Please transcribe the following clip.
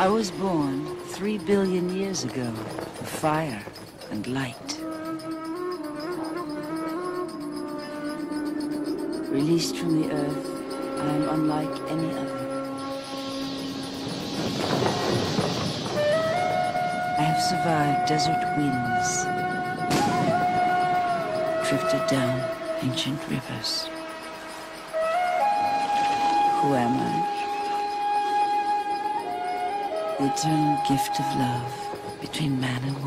I was born 3 billion years ago of fire and light. Released from the earth, I am unlike any other. I have survived desert winds, drifted down ancient rivers. Who am I? The eternal gift of love between man and